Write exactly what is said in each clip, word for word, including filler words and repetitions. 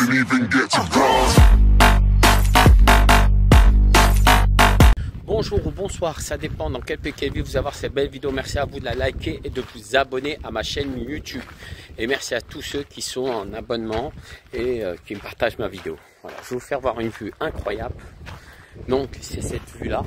didn't even get to cross. Bonjour ou bonsoir, ça dépend dans quel pays vous allez voir cette belle vidéo. Merci à vous de la liker et de vous abonner à ma chaîne YouTube. Et merci à tous ceux qui sont en abonnement et euh, qui me partagent ma vidéo. Voilà, je vais vous faire voir une vue incroyable. Donc c'est cette vue là.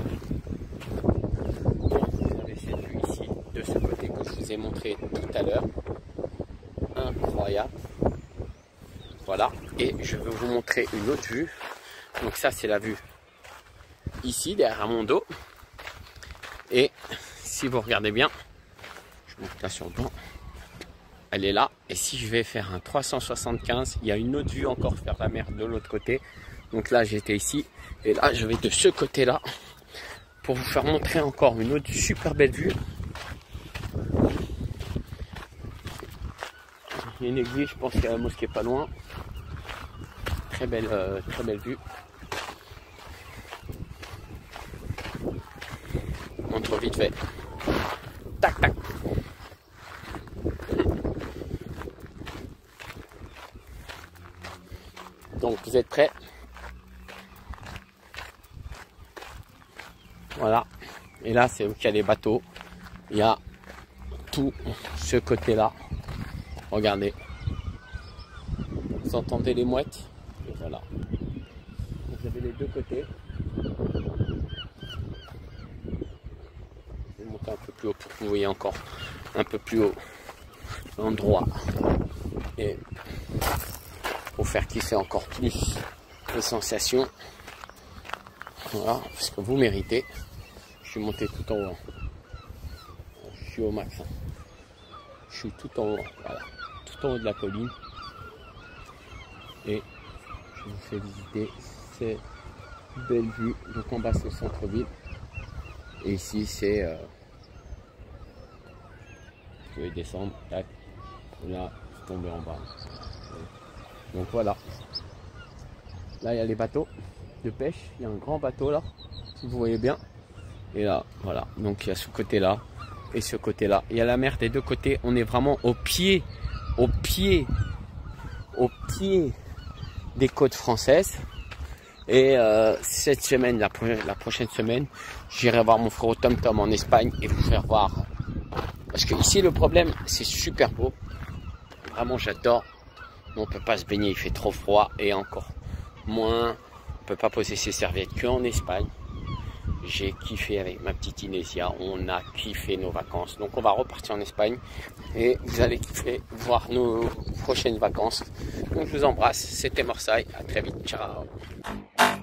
Vous avez cette vue ici de ce côté que je vous ai montré tout à l'heure. Incroyable. Voilà, et je vais vous montrer une autre vue. Donc ça c'est la vue ici derrière mon dos, et si vous regardez bien, je monte là sur le banc, elle est là, et si je vais faire un trois cent soixante-quinze, il y a une autre vue encore vers la mer de l'autre côté. Donc là j'étais ici, et là je vais de ce côté là pour vous faire montrer encore une autre super belle vue. Il y a une église, je pense qu'il y a la mosquée pas loin. Très belle, euh, très belle vue. Montre vite fait. Tac tac. Donc vous êtes prêts? Voilà. Et là c'est où qu'il y a les bateaux. Il y a tout ce côté là. Regardez. Vous entendez les mouettes? Et voilà. Vous avez les deux côtés. Je vais monter un peu plus haut pour que vous voyez encore un peu plus haut l'endroit. Et pour faire kiffer encore plus les sensations. Voilà, parce que vous méritez. Je suis monté tout en haut. Je suis au max. Je suis tout en haut. Voilà. Tout en haut de la colline. Et je vous fais visiter ces belles vues. Donc en bas c'est le centre-ville. Et ici c'est... Euh, vous pouvez descendre. Tac. Et là, tomber en bas. Donc voilà. Là il y a les bateaux de pêche. Il y a un grand bateau là. Si vous voyez bien. Et là, voilà. Donc il y a ce côté-là. Et ce côté-là. Il y a la mer des deux côtés. On est vraiment au pied. Au pied. Au pied des côtes françaises. Et euh, cette semaine, la, pro la prochaine semaine, j'irai voir mon frère Tom Tom en Espagne et vous faire voir. Parce que ici le problème, c'est super beau. Vraiment j'adore. Mais on peut pas se baigner, il fait trop froid, et encore moins, on peut pas poser ses serviettes qu'en Espagne. J'ai kiffé avec ma petite Inésia, on a kiffé nos vacances. Donc on va repartir en Espagne et vous allez kiffer voir nos prochaines vacances. Donc je vous embrasse, c'était Marseille, à très vite, ciao.